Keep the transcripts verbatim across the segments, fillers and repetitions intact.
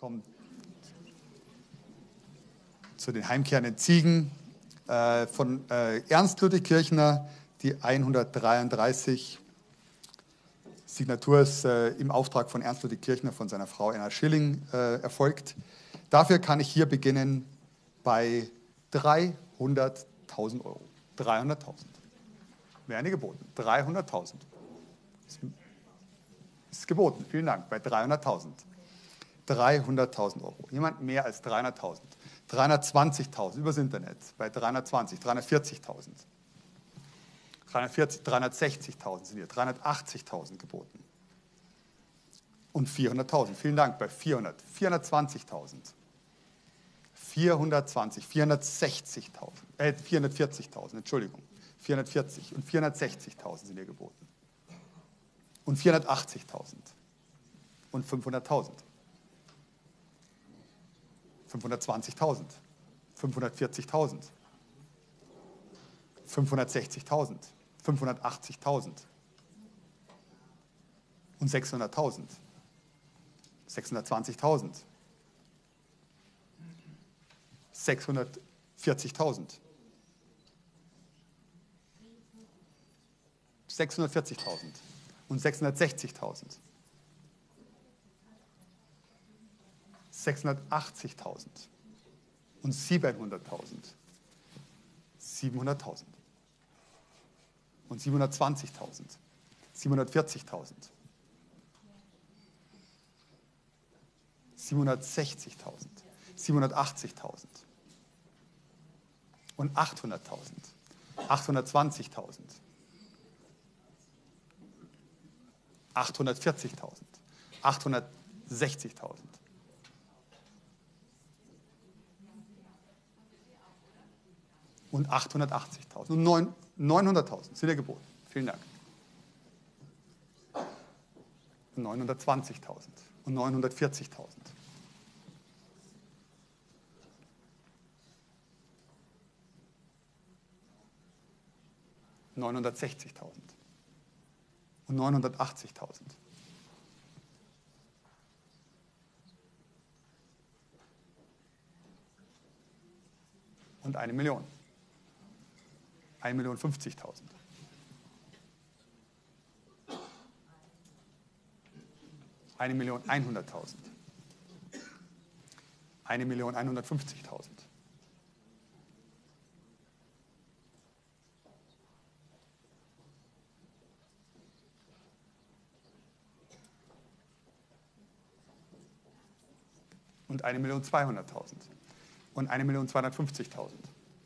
kommen zu den heimkehrenden Ziegen äh, von äh, Ernst Ludwig Kirchner, die hundertdreiunddreißig. Signatur ist äh, im Auftrag von Ernst Ludwig Kirchner von seiner Frau Anna Schilling äh, erfolgt. Dafür kann ich hier beginnen bei dreihunderttausend Euro. dreihunderttausend. Wäre geboten. dreihunderttausend. Ist, ist geboten. Vielen Dank. Bei dreihunderttausend. dreihunderttausend Euro. Jemand mehr als dreihunderttausend. dreihundertzwanzigtausend übers Internet. Bei dreihundertzwanzig. dreihundertvierzigtausend. dreihundertvierzig, dreihundertsechzigtausend sind hier. dreihundertachtzigtausend geboten. Und vierhunderttausend. Vielen Dank. Bei vierhundert. vierhundertzwanzigtausend. vierhundertzwanzig. vierhundertsechzigtausend. Äh, vierhundertvierzigtausend. Entschuldigung. vierhundertvierzig. Und vierhundertsechzigtausend sind hier geboten. Und vierhundertachtzigtausend. Und fünfhunderttausend. fünfhundertzwanzigtausend. fünfhundertvierzigtausend. fünfhundertsechzigtausend. fünfhundertachtzigtausend. Und sechshunderttausend. sechshundertzwanzigtausend. sechshundertvierzigtausend. sechshundertvierzigtausend. Und sechshundertsechzigtausend. sechshundertachtzigtausend. Und siebenhunderttausend. siebenhunderttausend. Und siebenhundertzwanzigtausend. siebenhundertvierzigtausend. siebenhundertsechzigtausend. siebenhundertachtzigtausend. Und achthunderttausend. achthundertzwanzigtausend. achthundertvierzigtausend. achthundertsechzigtausend. Und achthundertachtzigtausend. Und neunhunderttausend sind ja geboten. Vielen Dank. Und neunhundertzwanzigtausend. Und neunhundertvierzigtausend. neunhundertsechzigtausend. Und neunhundertachtzigtausend. Und eine Million. eine Million fünfzigtausend. eine Million hunderttausend. eine Million hundertfünfzigtausend. Und eine Million zweihunderttausend. Und eine Million zweihundertfünfzigtausend.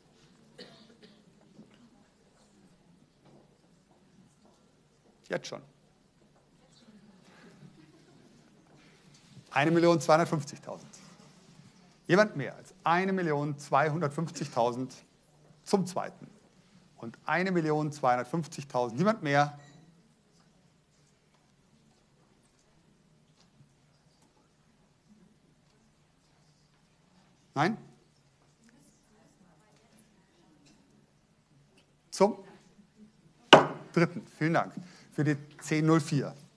Jetzt schon. eine Million zweihundertfünfzigtausend. Jemand mehr als eine Million zweihundertfünfzigtausend zum zweiten. Und eine Million zweihundertfünfzigtausend. Niemand mehr. Nein? Zum dritten. Vielen Dank für die zehn null vier.